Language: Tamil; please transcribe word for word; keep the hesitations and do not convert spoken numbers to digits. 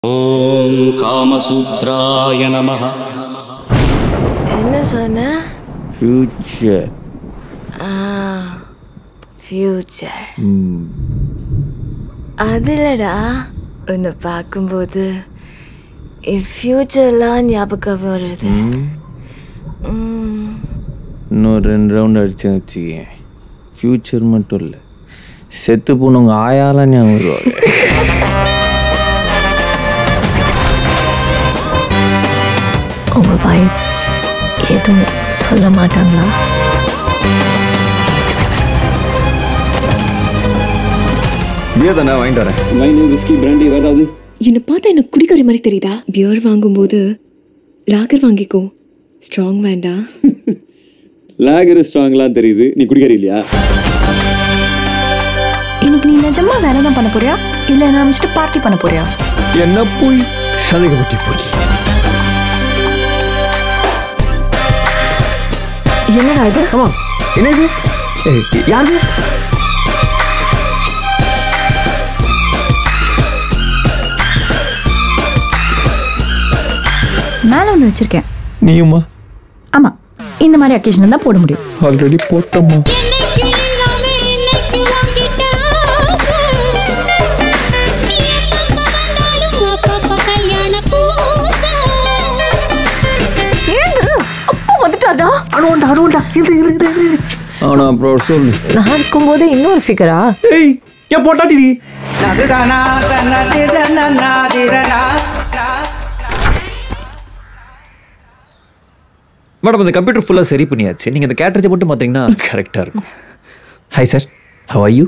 ஓம் காமசூத்ராய நமஹ. என்ன சொன்ன? ஃபியூச்சர். ஆ, ஃபியூச்சர். அதுலடா உன்னை பார்க்கும்போது என் ஃபியூச்சர்லாம் ஞாபகம் வருது. இன்னும் ரெண்டு ரவுண்ட் அடிச்சு வச்சுக்கேன். ஃபியூச்சர் மட்டும் இல்லை, செத்து போனவங்க ஆயாலாம் ஞாபகம் வருவாங்க. உங்க வைஃப் எதுவும் சொல்ல மாட்டாங்களா? பியர் தானே வாங்கிட்டு வரேன். வைன், விஸ்கி, பிராண்டி ஏதாவது? என்னை பார்த்தா எனக்கு குடிக்கிற மாதிரி தெரியுதா? பியர் வாங்கும்போது லாகர் வாங்கிக்கோ, ஸ்ட்ராங் வேண்டாம். லாகர் ஸ்ட்ராங்லாம் தெரியுது, நீ குடிக்கிற இல்லையா? இன்னைக்கு நீ நிஜமா வேலை தான் பண்ண போறியா இல்லை நான் மிஸ்டர் பார்ட்டி பண்ண போறியா? என்ன போய் சந்தேகப்பட்டி போய் என்னடா இது? ஆமா, என்ன இது? யாரு? மேல ஒன்று வச்சிருக்கேன். நீயுமா? ஆமா, இந்த மாதிரி அக்கேஷன் தான் போட முடியும். ஆல்ரெடி போட்டோமா? அவனை அப்புறம் சொல்லு. நான் இருக்கும்போது இன்னொரு ஃபிகரா? ஏய், ஏன் போட்டாடி நீ? மேடம், இந்த கம்ப்யூட்டர் ஃபுல்லாக சரி பண்ணியாச்சு. நீங்கள் இந்த கேட்ரேஜை மட்டும் பார்த்தீங்கன்னா கரெக்டாக இருக்கும். Hi sir, how are you?